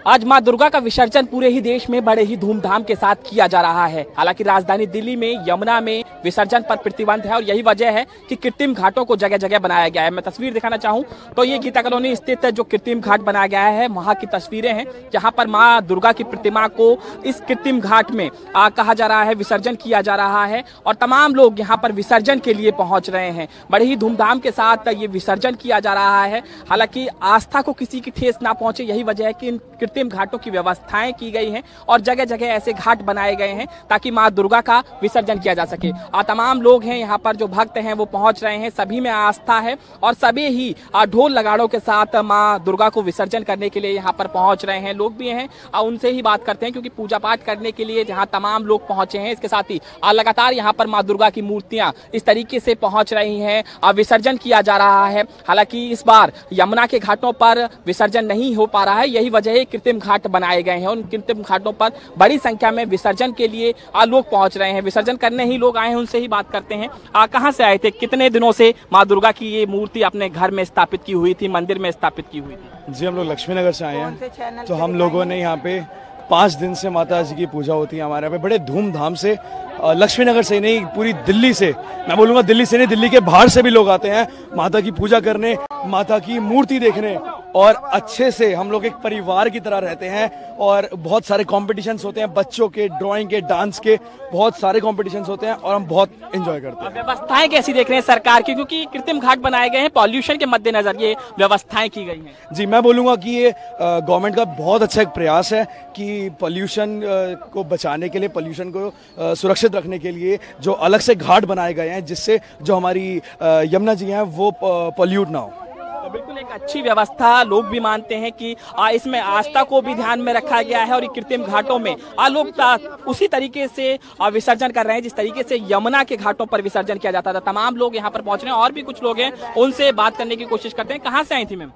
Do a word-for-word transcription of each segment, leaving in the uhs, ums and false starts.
आज मां दुर्गा का विसर्जन पूरे ही देश में बड़े ही धूमधाम के साथ किया जा रहा है। हालांकि राजधानी दिल्ली में यमुना में विसर्जन पर प्रतिबंध है और यही वजह है कि कृत्रिम घाटों को जगह जगह बनाया गया है। मैं तस्वीर दिखाना चाहूं तो ये गीता कॉलोनी स्थित जो कृत्रिम घाट बनाया गया है वहां की तस्वीरें हैं, जहां पर मां दुर्गा की प्रतिमा को इस कृत्रिम घाट में आ, कहा जा रहा है विसर्जन किया जा रहा है और तमाम लोग यहाँ पर विसर्जन के लिए पहुंच रहे हैं। बड़े ही धूमधाम के साथ ये विसर्जन किया जा रहा है। हालांकि आस्था को किसी की ठेस ना पहुंचे, यही वजह है कि इन कृत्रिम घाटों की व्यवस्थाएं की गई हैं और जगह जगह ऐसे घाट बनाए गए हैं ताकि मां दुर्गा का विसर्जन किया जा सके। आ, तमाम लोग हैं यहाँ पर, जो भक्त हैं वो पहुंच रहे हैं, सभी में आस्था है और सभी ही आ, ढोल लगाड़ों के साथ मां दुर्गा को विसर्जन करने के लिए यहाँ पर पहुंच रहे हैं। लोग भी हैं, आ, उनसे ही बात करते हैं क्योंकि पूजा पाठ करने के लिए जहाँ तमाम लोग पहुंचे हैं। इसके साथ ही आ, लगातार यहाँ पर मां दुर्गा की मूर्तियां इस तरीके से पहुंच रही हैं, विसर्जन किया जा रहा है। हालांकि इस बार यमुना के घाटों पर विसर्जन नहीं हो पा रहा है, यही वजह है कृत्रिम घाट बनाए गए हैं। उन कृत्रिम घाटों पर बड़ी संख्या में विसर्जन के लिए लोग पहुंच रहे हैं। विसर्जन करने ही लोग आए हैं, उनसे ही बात करते हैं। आ, कहां से आए थे, कितने दिनों से मां दुर्गा की ये मूर्ति अपने घर में स्थापित की हुई थी, मंदिर में स्थापित की हुई थी? जी, हम लोग लक्ष्मी नगर से आए हैं। तो हम लोगों ने यहाँ पे पाँच दिन से माता जी की पूजा होती है हमारे यहाँ पे बड़े धूमधाम से। लक्ष्मी नगर से नहीं, पूरी दिल्ली से, मैं बोलूँगा दिल्ली से नहीं, दिल्ली के बाहर से भी लोग आते हैं माता की पूजा करने, माता की मूर्ति देखने। और अच्छे से हम लोग एक परिवार की तरह रहते हैं और बहुत सारे कॉम्पिटिशन्स होते हैं, बच्चों के, ड्राइंग के, डांस के, बहुत सारे कॉम्पिटिशन्स होते हैं और हम बहुत एंजॉय करते हैं। व्यवस्थाएं कैसी देख रहे हैं सरकार की, क्योंकि कृत्रिम घाट बनाए गए हैं, पॉल्यूशन के मद्देनजर ये व्यवस्थाएं की गई हैं? जी, मैं बोलूँगा कि ये गवर्नमेंट का बहुत अच्छा एक प्रयास है कि पॉल्यूशन को बचाने के लिए, पॉल्यूशन को सुरक्षित रखने के लिए जो अलग से घाट बनाए गए हैं, जिससे जो हमारी यमुना जी हैं वो पॉल्यूट ना हो। तो बिल्कुल एक अच्छी व्यवस्था लोग भी मानते हैं कि आ, इसमें आस्था को भी ध्यान में रखा गया है और कृत्रिम घाटों में आ, लोग आ, उसी तरीके से आ, विसर्जन कर रहे हैं जिस तरीके से यमुना के घाटों पर विसर्जन किया जाता था। तमाम लोग यहाँ पर पहुंच रहे हैं और भी कुछ लोग हैं, उनसे बात करने की कोशिश करते हैं। कहाँ से आई थी मैम?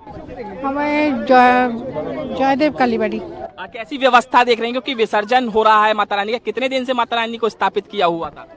हमें जयदेव कालीबाड़ी। कैसी व्यवस्था देख रहे हैं, क्योंकि विसर्जन हो रहा है माता रानी का? कितने दिन से माता रानी को स्थापित किया हुआ था?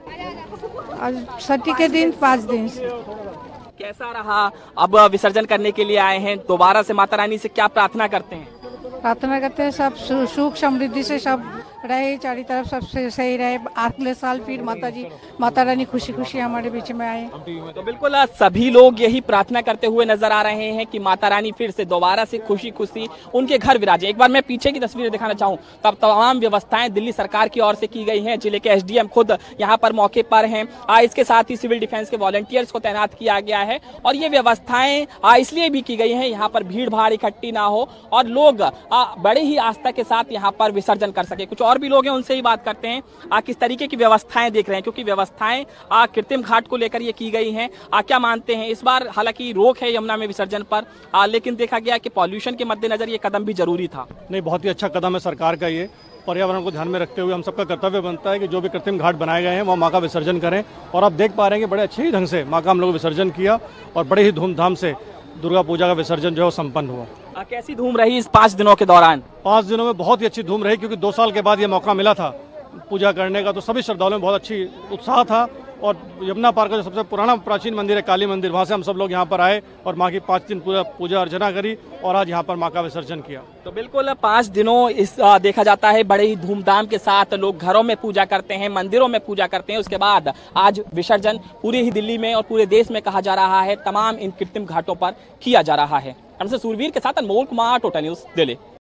छठी के दिन पाँच दिन से। कैसा रहा? अब विसर्जन करने के लिए आए हैं, दोबारा से माता रानी से क्या प्रार्थना करते हैं? प्रार्थना करते हैं सब सुख समृद्धि से सब रहे, चारों तरफ सबसे सही रहे। अगले साल फिर माता जी माता रानी खुशी खुशी हमारे बीच में आए। तो बिल्कुल सभी लोग यही प्रार्थना करते हुए नजर आ रहे हैं कि माता रानी फिर से दोबारा से खुशी खुशी उनके घर विराजे। एक बार मैं पीछे की तस्वीर दिखाना चाहूँ, तब तमाम व्यवस्थाएं दिल्ली सरकार की ओर से की गई हैं। जिले के एसडीएम खुद यहाँ पर मौके पर हैं। इसके साथ ही सिविल डिफेंस के वॉलंटियर्स को तैनात किया गया है और ये व्यवस्थाएं इसलिए भी की गई हैं यहाँ पर भीड़ भाड़ इकट्ठी ना हो और लोग बड़े ही आस्था के साथ यहाँ पर विसर्जन कर सके। कुछ और भी लोग हैं, उनसे ही बात करते हैं। आ, किस तरीके की व्यवस्थाएं देख रहे हैं, क्योंकि व्यवस्थाएं आ, कृत्रिम घाट को लेकर ये की गई हैं। आ, क्या मानते हैं? इस बार हालांकि रोक है यमुना में विसर्जन पर, आ, लेकिन देखा गया कि पॉल्यूशन के मद्देनजर ये कदम भी जरूरी था। नहीं, बहुत ही अच्छा कदम है सरकार का। ये पर्यावरण को ध्यान में रखते हुए हम सबका कर्तव्य बनता है कि जो भी कृत्रिम घाट बनाए गए हैं वो माँ का विसर्जन करें। और आप देख पा रहे हैं कि बड़े अच्छे ही ढंग से माँ का हम लोग विसर्जन किया और बड़े ही धूमधाम से दुर्गा पूजा का विसर्जन जो है संपन्न हुआ। आ, कैसी धूम रही इस पाँच दिनों के दौरान? पाँच दिनों में बहुत ही अच्छी धूम रही, क्योंकि दो साल के बाद ये मौका मिला था पूजा करने का, तो सभी श्रद्धालुओं में बहुत अच्छी उत्साह था। और यमुना पार का जो सबसे पुराना प्राचीन मंदिर है काली मंदिर, वहाँ से हम सब लोग यहाँ पर आए और माँ की पाँच दिन पूजा पूजा अर्चना करी और आज यहाँ पर माँ का विसर्जन किया। तो बिल्कुल पाँच दिनों इस आ, देखा जाता है बड़े ही धूमधाम के साथ लोग घरों में पूजा करते हैं, मंदिरों में पूजा करते हैं। उसके बाद आज विसर्जन पूरे ही दिल्ली में और पूरे देश में कहा जा रहा है तमाम इन कृत्रिम घाटों पर किया जा रहा है। हमसे सूरवीर के साथ अनमोल कुमार, टोटल न्यूज़ दिल्ली।